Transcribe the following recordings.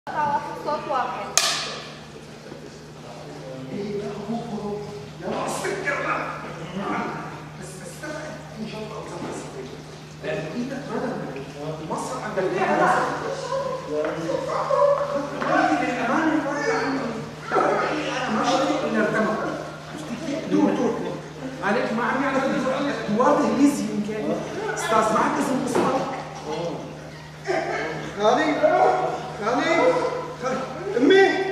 صوت واحد. مصر عند الأمانة أنا ما شفت إلا الرقم عليك ما عم يعرف دوار إنجليزي يمكن أستاذ معك اسم اسمك خالي خالي أمي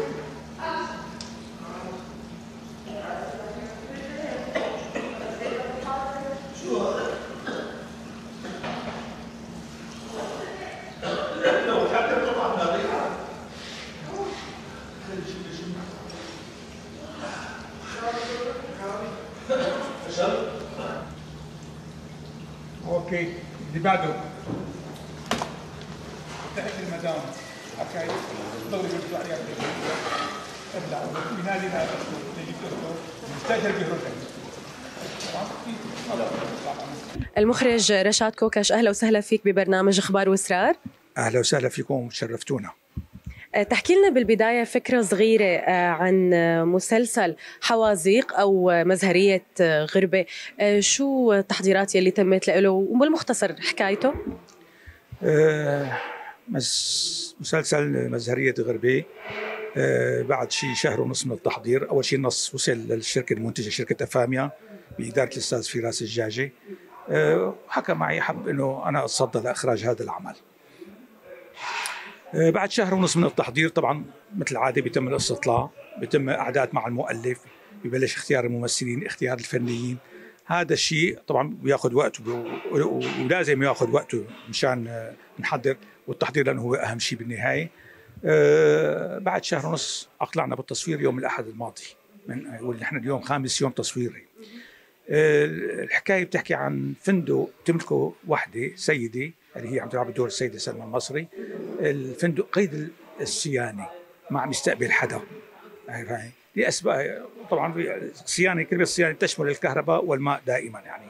اوكي اللي بعده تحت المدام اوكي ضرب يطلع عليها ابلع بنادي هذا تجي تدخل مستاجر بيهرب. المخرج رشاد كوكش، اهلا وسهلا فيك ببرنامج اخبار واسرار. اهلا وسهلا فيكم، شرفتونا. تحكي لنا بالبدايه فكره صغيره عن مسلسل حوازيق او مزهريه غربه، شو التحضيرات يلي تمت له وبالمختصر حكايته؟ مسلسل مزهريه غربه بعد شيء شهر ونص من التحضير. اول شيء النص وصل للشركه المنتجه شركه افاميا باداره الاستاذ فراس الجاجي، حكى معي حب انه انا اتصدى لاخراج هذا العمل. بعد شهر ونص من التحضير طبعا مثل العاده بيتم الاستطلاع، بيتم اعداد مع المؤلف، ببلش اختيار الممثلين، اختيار الفنيين. هذا الشيء طبعا بياخذ وقت ولازم ياخذ وقته مشان نحضر، والتحضير لانه هو اهم شيء بالنهايه. بعد شهر ونص اقلعنا بالتصوير يوم الاحد الماضي، واللي احنا اليوم خامس يوم تصويري. الحكايه بتحكي عن فندق تملكه وحده سيده اللي هي عم تلعب دور السيده سلمى المصري. الفندق قيد الصيانه، ما عم يستقبل حدا لاسباب. طبعا الصيانه، كلمه الصيانه تشمل الكهرباء والماء دائما، يعني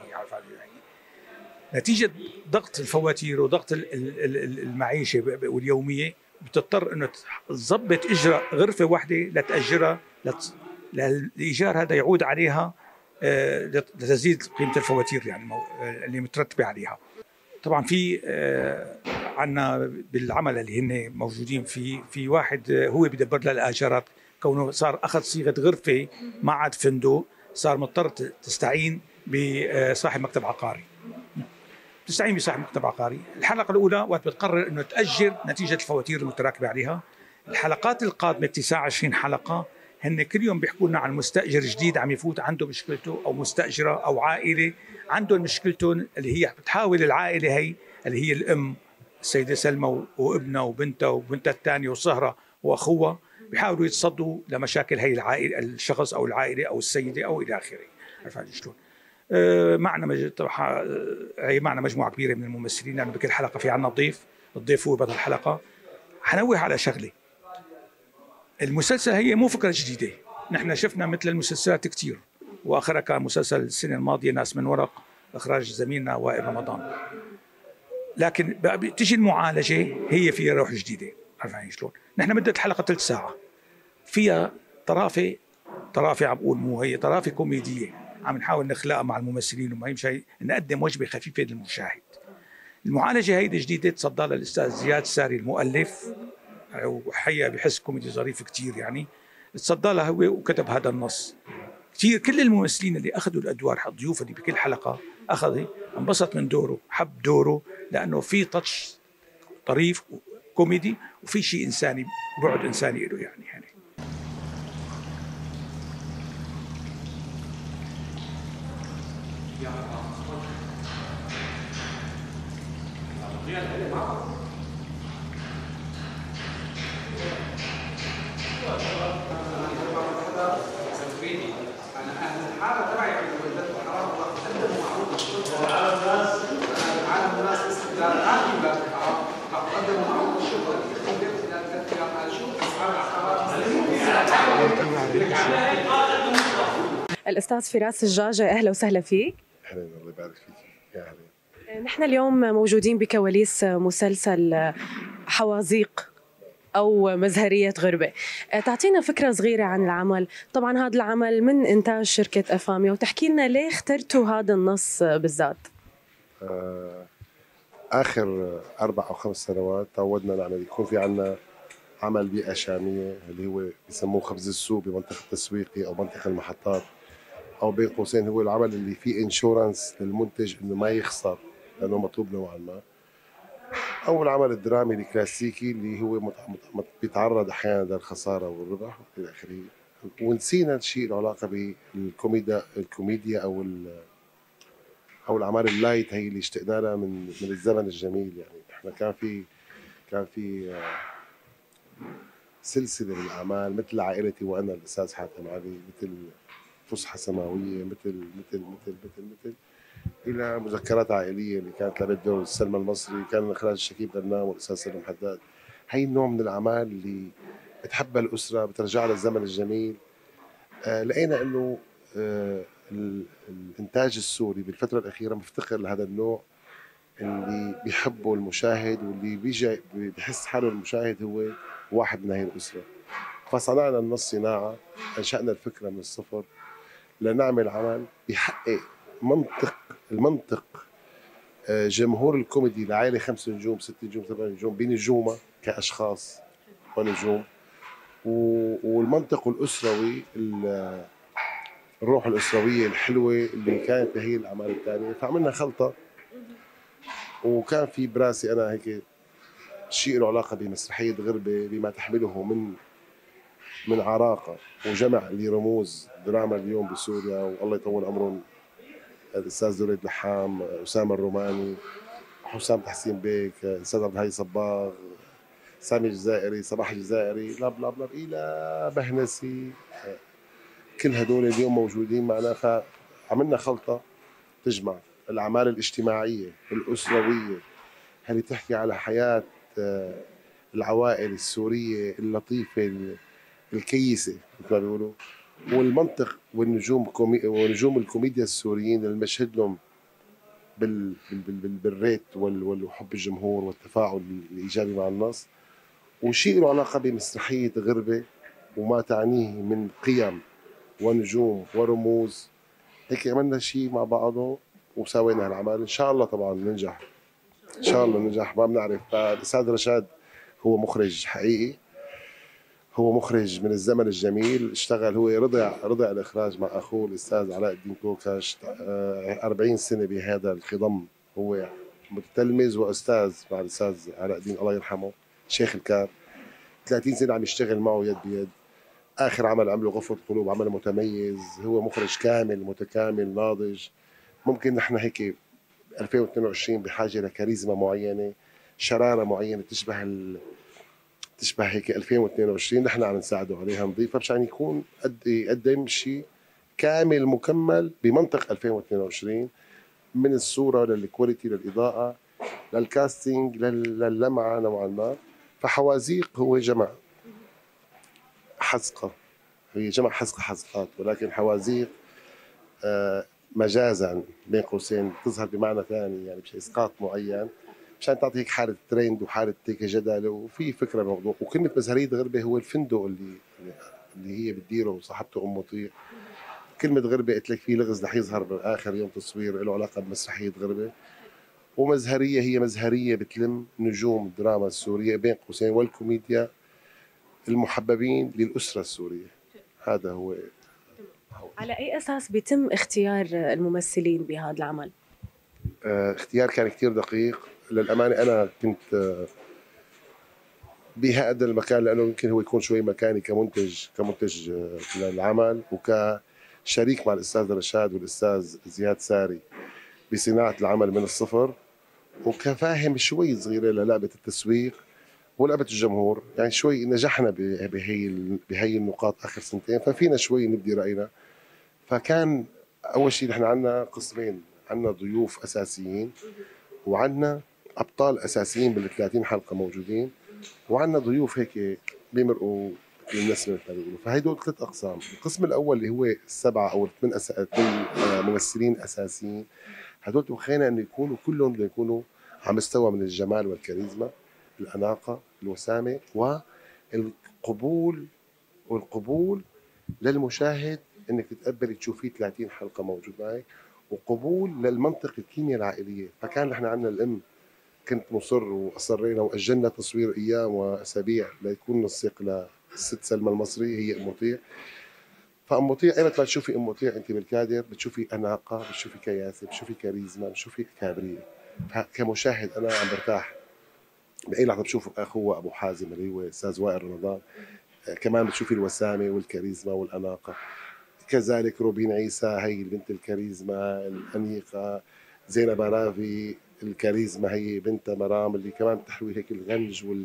نتيجه ضغط الفواتير وضغط المعيشه واليوميه بتضطر انه تظبط اجراء غرفه واحده لتاجرها الايجار هذا يعود عليها لتزيد قيمه الفواتير يعني اللي مترتبه عليها. طبعا في عندنا بالعمل اللي هن موجودين فيه في واحد هو بدبر لها الاجارات، كونه صار اخذ صيغه غرفه ما عاد فندق، صار مضطر تستعين بصاحب مكتب عقاري. تستعين بصاحب مكتب عقاري. الحلقه الاولى وقت بتقرر انه تاجر نتيجه الفواتير المتراكبه عليها. الحلقات القادمه 29 حلقه هن كل يوم بيحكوا لنا عن مستاجر جديد عم يفوت عنده مشكلته، او مستاجره او عائله عندهم مشكلتهم، اللي هي بتحاول العائله هي اللي هي الام السيده سلمى وابنها وبنتها وبنتها الثانيه وصهره واخوها، بيحاولوا يتصدوا لمشاكل هي العائله، الشخص او العائله او السيده او الى اخره. عرفت شلون؟ معنا هي معنا مجموعه كبيره من الممثلين، لانه بكل حلقه في عنا ضيف، الضيف هو بطل الحلقه. حنوه على شغله، المسلسل هي مو فكره جديده، نحن شفنا مثل المسلسلات كثير، واخرها كان مسلسل السنه الماضيه ناس من ورق، اخراج زميلنا وائل رمضان. لكن بتجي المعالجه هي فيها روح جديده. عرفت شلون؟ نحن مده الحلقه ثلث ساعه، فيها طرافه عم بقول، مو هي طرافه كوميديه عم نحاول نخلقها مع الممثلين، وما يمشي نقدم وجبه خفيفه للمشاهد. المعالجه هيدي جديده تصدى لها الاستاذ زياد ساري المؤلف، وحقيقه بحس كوميدي ظريف كثير يعني، تصدى لها هو وكتب هذا النص. كثير كل الممثلين اللي اخذوا الادوار، الضيوف اللي بكل حلقه اخذ انبسط من دوره، حب دوره، لانه في تاتش طريف كوميدي وفي شيء انساني، بعد انساني له يعني. الاستاذ فراس الجاجي، اهلا وسهلا فيك. اهلا، الله يبارك فيك. يا اهلا. نحن اليوم موجودين بكواليس مسلسل حوازيق أو مزهرية غربة. تعطينا فكرة صغيرة عن العمل. طبعا هذا العمل من إنتاج شركة أفاميا، وتحكي لنا ليه اخترتوا هذا النص بالذات. آخر 4 أو 5 سنوات تعودنا نعمل يكون في عنا عمل بيئة شامية اللي هو بيسموه خبز السوق بمنطقة التسويقي أو منطقة المحطات، أو بين قوسين هو العمل اللي فيه انشورنس للمنتج إنه ما يخسر لأنه مطلوب نوعا ما، أو العمل الدرامي الكلاسيكي اللي هو بيتعرض أحيانا للخسارة والربح إلى آخره. ونسينا الشيء له علاقة بالكوميديا أو الأعمال اللايت هي اللي اشتقنا لها من الزمن الجميل. يعني إحنا كان في سلسلة من الأعمال مثل عائلتي وأنا الأستاذ حاتم علي، مثل فسحة سماوية، مثل إلى مذكرات عائلية اللي كانت لبيت دور سلمى المصري، كان إخراج شكيب غنام والأستاذ سلم حداد. هي النوع من الأعمال اللي بتحبها الأسرة، بترجع للزمن الجميل. لقينا إنه الإنتاج السوري بالفترة الأخيرة مفتقر لهذا النوع اللي بيحبه المشاهد، واللي بيجي بيحس حاله المشاهد هو واحد من هي الأسرة. فصنعنا النص صناعة، أنشأنا الفكرة من الصفر لنعمل عمل بيحقق المنطق جمهور الكوميدي لعائلة 5 نجوم 6 نجوم 7 نجوم بنجومة كأشخاص ونجوم، والمنطق الأسروي الروح الأسروية الحلوة اللي كانت بهي الأعمال الثانية. فعملنا خلطة، وكان في براسي أنا هيك شيء له علاقة بمسرحية غربة بما تحمله من عراقة وجمع لرموز دراما اليوم بسوريا، والله يطول عمرهم الأستاذ دريد لحام، أسامة الروماني، حسام تحسين بيك، الأستاذ عبد الهادي صباغ، سامي الجزائري، صباح الجزائري، لا بلا بلا إلى بهنسي، كل هدول اليوم موجودين معنا. فعملنا خلطة تجمع الأعمال الاجتماعية الأسروية اللي تحكي على حياة العوائل السورية اللطيفة الكيسة مثل ما بيقولوا، والمنطق ونجوم الكوميديا السوريين اللي نمشهد لهم بالريت وحب الجمهور والتفاعل الإيجابي مع النص، وشيء له علاقة بمسرحية غربة وما تعنيه من قيم ونجوم ورموز. هيك عملنا شيء مع بعضه وسوينا هالعمل. إن شاء الله طبعا ننجح، إن شاء الله ننجح، ما بنعرف. الأستاذ رشاد هو مخرج حقيقي، هو مخرج من الزمن الجميل، اشتغل هو رضع الإخراج مع أخوه الأستاذ علاء الدين كوكاش 40 سنة بهذا الخضم. هو متلمذ وأستاذ مع الأستاذ علاء الدين الله يرحمه شيخ الكار، 30 سنة عم يشتغل معه يد بيد. آخر عمل عمله غفرة قلوب، عمل متميز، هو مخرج كامل متكامل ناضج. ممكن نحن هيك 2022 بحاجة لكاريزما معينة، شرارة معينة تشبه هيك 2022 نحن عم نساعده عليها نضيفها مشان يكون يقدم شيء كامل مكمل بمنطق 2022، من الصورة للكواليتي للإضاءة للكاستينج للمعة نوعا ما. فحوازيق هو جمع حزقة، هي جمع حزقات، ولكن حوازيق مجازا بين قوسين تظهر بمعنى ثاني، يعني مش اسقاط معين مشان تعطيك حاله ترند وحاله هيك جدل وفي فكره بالموضوع. وكلمه مزهريه غربه هو الفندق اللي هي بتديره وصاحبته ام مطيع. كلمه غربه قلت لك في لغز رح يظهر باخر يوم تصوير له علاقه بمسرحيه غربه. ومزهريه هي مزهريه بتلم نجوم الدراما السوريه بين قوسين والكوميديا المحببين للاسره السوريه. هذا هو. على أي أساس بيتم اختيار الممثلين بهذا العمل؟ اختيار كان كتير دقيق للأمانة. أنا كنت بهذا المكان لأنه يمكن هو يكون شوي مكاني كمنتج للعمل، وكشريك مع الأستاذ رشاد والأستاذ زياد ساري بصناعة العمل من الصفر، وكفاهم شوي صغيرة للعبة التسويق ولعبة الجمهور. يعني شوي نجحنا بهي النقاط آخر سنتين، ففينا شوي نبدي رأينا. فكان أول شيء نحن عندنا قسمين، عندنا ضيوف أساسيين وعندنا أبطال أساسيين بال30 حلقة موجودين، وعندنا ضيوف هيك بيمرقوا النسمة مثل ما بيقولوا. فهيدول 3 أقسام. القسم الأول اللي هو 7 أو 8 ممثلين أساسيين، هدول تبخينا إنه يكونوا كلهم يكونوا على مستوى من الجمال والكاريزما، الأناقة، الوسامة، القبول والقبول للمشاهد انك تتقبلي تشوفيه 30 حلقه موجود معك، وقبول للمنطق الكيمياء العائليه. فكان نحن عندنا الام كنت مصر واصرينا واجلنا تصوير ايام واسابيع ليكون نسق للست سلمى المصري هي ام مطيع. فام مطيع ايمت ما تشوفي ام مطيع انت بالكادر بتشوفي اناقه، بتشوفي كياسه، بتشوفي كاريزما، بتشوفي كابريه. كمشاهد انا عم برتاح باي لحظه بشوف اخوه ابو حازم اللي هو استاذ وائل رمضان، كمان بتشوفي الوسامه والكاريزما والاناقه. كذلك روبين عيسى هي البنت الكاريزما الانيقه، زينب رافي الكاريزما هي بنت مرام اللي كمان تحوي هيك الغنج وال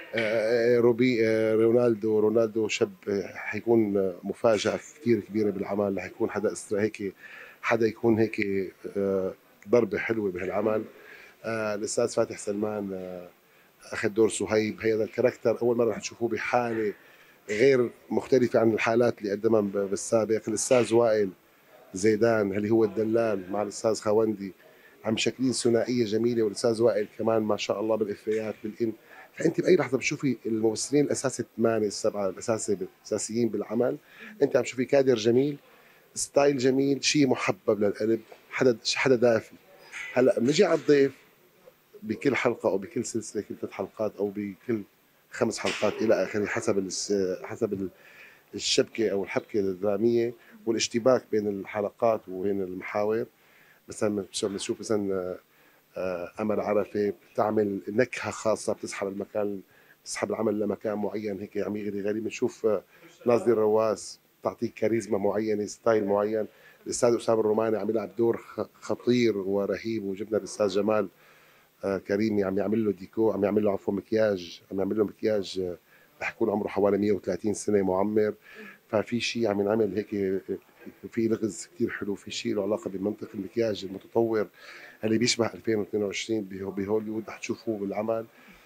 روبي رونالدو شاب حيكون مفاجاه كثير كبيره بالعمل، رح يكون حدا هيك حدا يكون هيك ضربه حلوه بهالعمل. الاستاذ فاتح سلمان اخذ دور صهيب، هذا الكاركتر اول مره رح تشوفوه بحاله غير مختلفه عن الحالات اللي قدمها بالسابق. الاستاذ وائل زيدان اللي هو الدلال مع الاستاذ خوندي عم شكلين ثنائيه جميله، والاستاذ وائل كمان ما شاء الله بالافيات بالان. فانت باي لحظه بتشوفي الممثلين الاساسي الثمانيه السبعه الاساسيين بالعمل، انت عم تشوفي كادر جميل، ستايل جميل، شيء محبب للقلب، حدا دافي. هلا بنجي على الضيف بكل حلقه او بكل سلسله كل 3 حلقات او بكل 5 حلقات الى اخره حسب الشبكه او الحبكه الدراميه والاشتباك بين الحلقات وبين المحاور. مثلا بنشوف مثلا امل عرفه بتعمل نكهه خاصه، بتسحب العمل لمكان معين هيك عم يغري غريب. بنشوف ناصر رواس بتعطيك كاريزما معينه، ستايل معين. الاستاذ اسامه الروماني عم يلعب دور خطير ورهيب، وجبنا الاستاذ جمال كريمي عم يعمل له ديكو، عم يعمل له عفوا مكياج، عم يعمل له مكياج رح يكون عمره حوالي 130 سنه معمر. ففي شيء عم ينعمل هيك في لغز كثير حلو، في شيء له علاقه بمنطق المكياج المتطور اللي بيشبه 2022 بهوليوود رح تشوفوه بالعمل.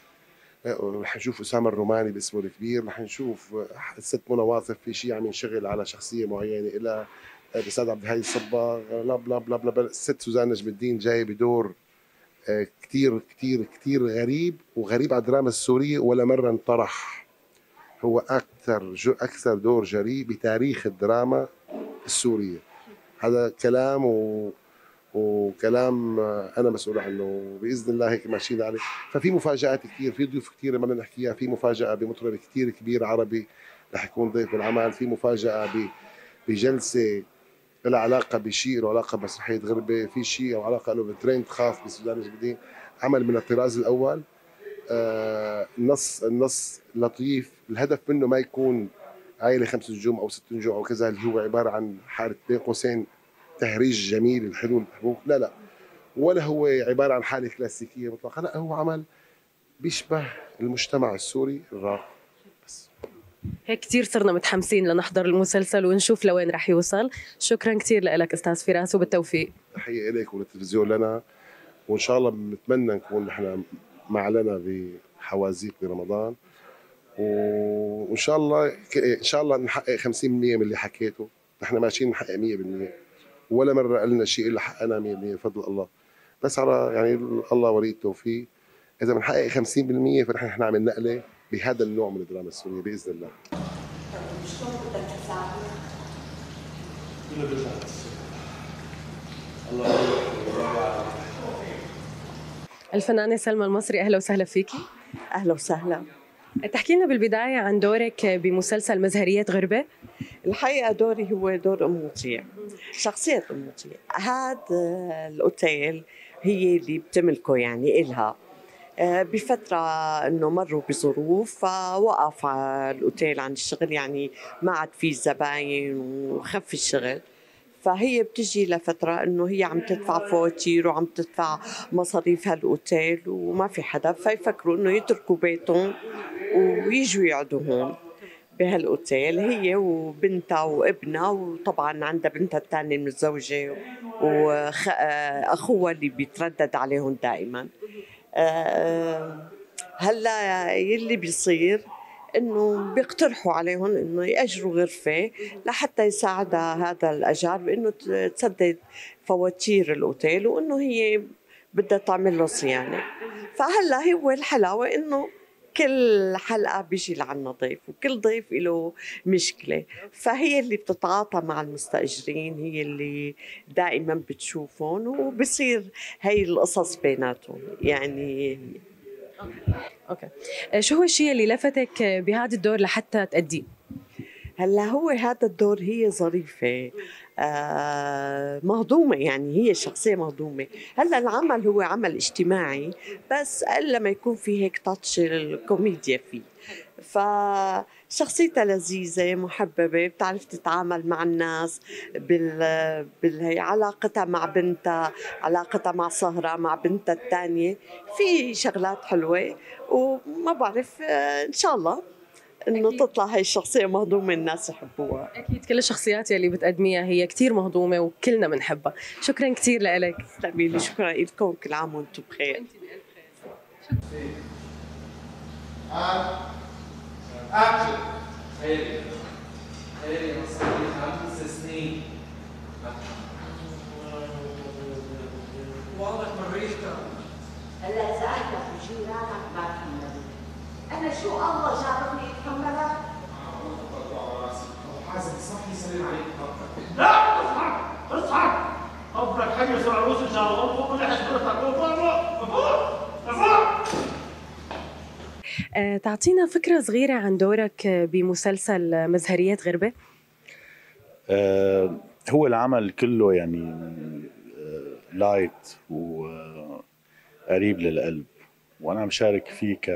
رح نشوف اسامه الروماني باسمه الكبير، رح نشوف الست منى واصف في شيء عم ينشغل على شخصيه معينه، الى الاستاذ عبد الهادي الصباغ بلا بلا بلا بلا. الست سوزان نجم الدين جاي بدور كتير كتير كتير غريب، وغريب على الدراما السورية ولا مرة انطرح. هو أكثر دور جريء بتاريخ الدراما السورية. هذا كلام وكلام أنا مسؤول عنه بإذن الله، هيك ماشيين عليه. ففي مفاجآت كثير، في ضيوف كثير ما بدنا نحكيها. في مفاجأة بمطرب كثير كبير عربي رح يكون ضيف بالعمل، في مفاجأة بجلسة له علاقه بشيء له علاقه بمسرحيه غربه، في شيء له علاقه له بترند خاص بسودان الجديد، عمل من الطراز الاول. النص لطيف، الهدف منه ما يكون عائله 5 نجوم او 6 نجوم او كذا اللي هو عباره عن حاله بين قوسين تهريج جميل الحلو المحبوب، لا ولا هو عباره عن حاله كلاسيكيه مطلقا، لا هو عمل بيشبه المجتمع السوري الراقي. هيك كثير صرنا متحمسين لنحضر المسلسل ونشوف لوين رح يوصل. شكرا كثير لك استاذ فراس وبالتوفيق. تحيه لك وللتلفزيون لنا، وان شاء الله بنتمنى نكون نحن معلنا بحوازيق برمضان، وان شاء الله نحقق 50% من اللي حكيته. نحن ماشيين نحقق 100%، ولا مره قلنا شيء الا حققنا 100% بفضل الله. بس على يعني الله ولي التوفيق. اذا بنحقق 50% فنحن نعمل نقله بهذا النوع من الدراما السوريه باذن الله. الفنانة سلمى المصري، أهلا وسهلا فيكي. أهلا وسهلا. تحكي لنا بالبداية عن دورك بمسلسل مزهرية غربة. الحقيقة دوري هو دور أم مطيع، شخصية أم مطيع. هذا الأوتيل هي اللي بتملكه، يعني إلها بفترة أنه مروا بظروف فوقف الأوتيل عن الشغل، يعني ما عاد في زباين وخف الشغل. فهي بتجي لفترة انه هي عم تدفع فواتير وعم تدفع مصاريف هالاوتيل وما في حدا، فيفكروا انه يتركوا بيتهم ويجوا يقعدوا هون بهالاوتيل، هي وبنتها وابنها، وطبعا عندها بنتها الثانية متزوجة واخوها اللي بيتردد عليهم دائما. هلا يلي بيصير انه بيقترحوا عليهم انه ياجروا غرفه لحتى يساعدها هذا الاجار بانه تسدد فواتير الاوتيل، وانه هي بدها تعمل له صيانه. فهلا هو الحلاوه انه كل حلقة بيجي لعنا ضيف، وكل ضيف له مشكلة، فهي اللي بتتعاطى مع المستأجرين، هي اللي دائما بتشوفهم، وبصير هي القصص بيناتهم يعني. اوكي، شو هو الشيء اللي لفتك بهذا الدور لحتى تأديه؟ هلا هو هذا الدور هي ظريفة، مهضومة، يعني هي شخصية مهضومة. هلا العمل هو عمل اجتماعي، بس إلا ما يكون في هيك تاتش الكوميديا فيه، فشخصيتها لذيذة محببة، بتعرف تتعامل مع الناس هي علاقتها مع بنتها، علاقتها مع سهرة، مع بنتها الثانية، في شغلات حلوة، وما بعرف إن شاء الله انه تطلع هاي الشخصيه مهضومه الناس يحبوها. اكيد كل الشخصيات يلي بتقدميها هي كثير مهضومه وكلنا بنحبها. شكرا كثير لك. تسلمي لي، شكرا لكم، كل عام وانتم بخير. اكشن. خيري صار لي 5 سنين. واضح من ريحتها. هلا سألتك شو رايك ما تحملت؟ أنا شو الله جابتني أتحملها؟ حازم صح يسلم عليك حضرتك. لا اصحى قبرك حي يصير عروس ان شاء الله فوق اللي حسبتك تعطينا فكرة صغيرة عن دورك بمسلسل مزهرية غربة؟ هو العمل كله يعني لايت وقريب للقلب، وانا مشارك فيه ك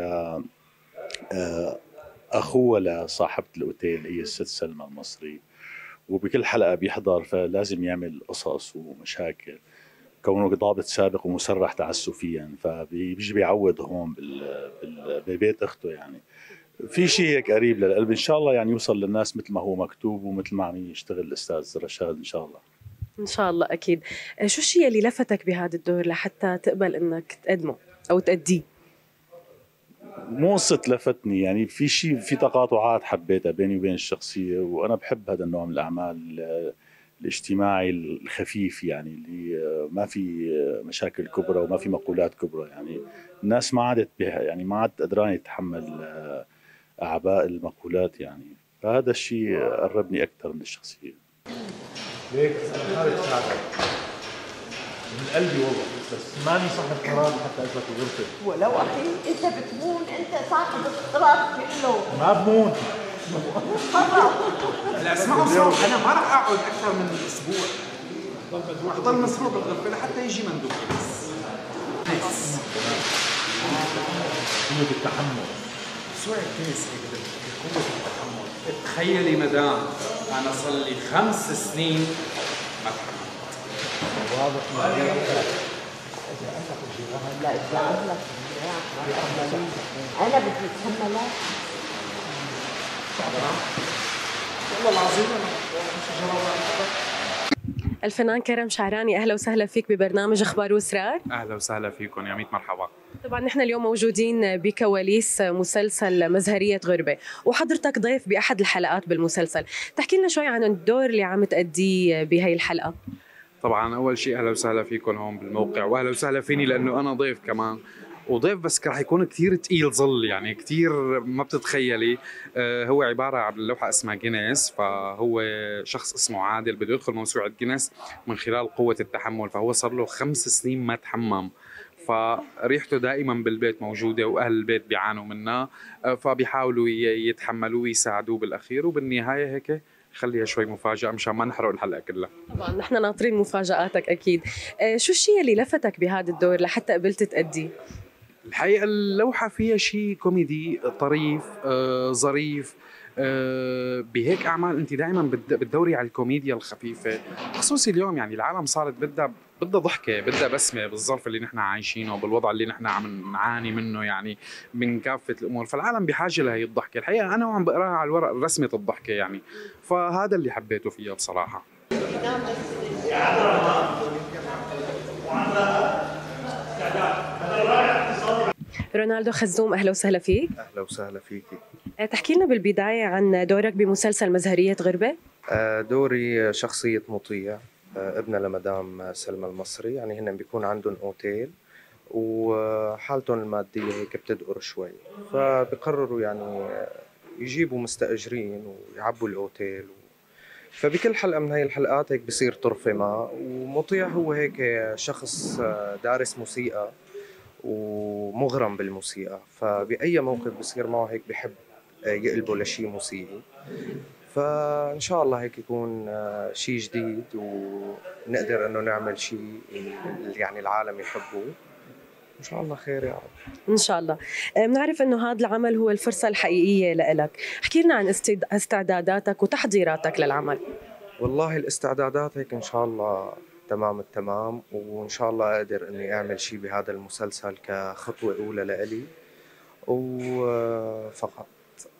اخوه لصاحبة الاوتيل هي الست سلمى المصري، وبكل حلقة بيحضر فلازم يعمل قصص ومشاكل كونه ضابط سابق ومسرح تعسفيا، فبيجي بيعوض هون ببيت اخته. يعني في شيء هيك قريب للقلب، ان شاء الله يعني يوصل للناس مثل ما هو مكتوب ومثل ما عم يشتغل الاستاذ رشاد ان شاء الله. ان شاء الله اكيد. شو الشيء اللي لفتك بهذا الدور لحتى تقبل انك تقدمه او تأديه؟ مو قصة لفتني، يعني في شيء، في تقاطعات حبيتها بيني وبين الشخصية، وانا بحب هذا النوع من الاعمال الاجتماعي الخفيف، يعني اللي ما في مشاكل كبرى وما في مقولات كبرى. يعني الناس ما عادت يعني ما عادت قدرانة تتحمل اعباء المقولات، يعني فهذا الشيء قربني اكثر من الشخصية. ليك انا خالد سعد من قلبي والله، بس ماني صاحب قرار حتى اثبت الغرفه. ولو أخي أنت بتمون، أنت صاحب القرار كله. ما بمون. هلا اسمعوا صوت، انا ما راح اقعد اكثر من اسبوع، ضل مسروق بالغرفه لحتى يجي مندوب. قوة التحمل. شوي كيس هيك قوة التحمل. تخيلي مدام انا صار لي 5 سنين ما تحملت. واضح من لا إذا أهلك أنا بدي أتحملها. والله العظيم انا الفنان كرم شعراني، اهلا وسهلا فيك ببرنامج اخبار واسرار. اهلا وسهلا فيكم، يا ميت مرحبا. طبعا نحن اليوم موجودين بكواليس مسلسل مزهرية غربة، وحضرتك ضيف بأحد الحلقات بالمسلسل. تحكي لنا شوي عن الدور اللي عم تأديه بهي الحلقة. طبعا اول شيء اهلا وسهلا فيكم هون بالموقع، واهلا وسهلا فيني لانه انا ضيف كمان، وضيف بس رح يكون كثير ثقيل ظل، يعني كثير ما بتتخيلي. هو عباره عن لوحه اسمها جينيس، فهو شخص اسمه عادل بده يدخل موسوعه جينيس من خلال قوه التحمل، فهو صار له 5 سنين ما تحمم، فريحته دائما بالبيت موجوده واهل البيت بيعانوا منها، فبيحاولوا يتحملوه ويساعدوه بالاخير، وبالنهايه هيك خليها شوي مفاجأة مشان ما نحرق الحلقة كلها. طبعا نحن ناطرين مفاجآتك أكيد. شو الشيء اللي لفتك بهذا الدور لحتى قبلت تأديه؟ الحقيقة اللوحة فيها شيء كوميدي طريف ظريف، بهيك أعمال أنت دائما بتدوري على الكوميديا الخفيفة، خصوصي اليوم يعني العالم صارت بدها ضحكة، بدها بسمة بالظرف اللي نحن عايشينه وبالوضع اللي نحن عم نعاني منه، يعني من كافة الأمور، فالعالم بحاجة لهي الضحكة. الحقيقة أنا وعم بقراها على الورق رسمة الضحكة يعني، فهذا اللي حبيته فيها بصراحة. رونالدو خزوم، أهلا وسهلا فيك. أهلا وسهلا فيكي. تحكي لنا بالبداية عن دورك بمسلسل مزهرية غربة. دوري شخصية مطيع، ابنة لمدام سلمى المصري، يعني هن بيكون عندهم اوتيل وحالتهم المادية هيك بتدقر شوي، فبقرروا يعني يجيبوا مستأجرين ويعبوا الأوتيل. فبكل حلقة من هاي الحلقات هيك بصير طرفة ما. ومطيع هو هيك شخص دارس موسيقى ومغرم بالموسيقى، فبأي موقف بصير معه هيك بحب يقلبه لشيء موسيقي. فإن شاء الله هيك يكون شيء جديد ونقدر إنه نعمل شيء يعني العالم يحبه. إن شاء الله خير يا رب. إن شاء الله. بنعرف إنه هذا العمل هو الفرصة الحقيقية لإلك، احكي لنا عن استعداداتك وتحضيراتك للعمل. والله الاستعدادات هيك إن شاء الله تمام التمام، وإن شاء الله أقدر إني أعمل شيء بهذا المسلسل كخطوة أولى لإلي وفقط.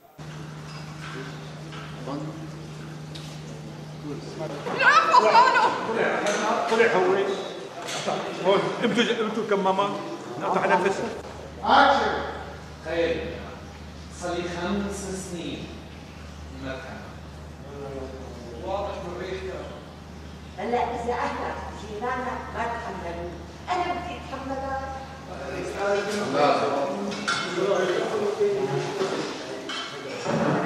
طلع هو هون. انتوا كمامات نقطع نفس. تخيل صار لي 5 سنين ملحمة. واضح من ريحتها. هلا اذا اهلك جيرانك ما تحملوا، انا بدي اتحملها. لازم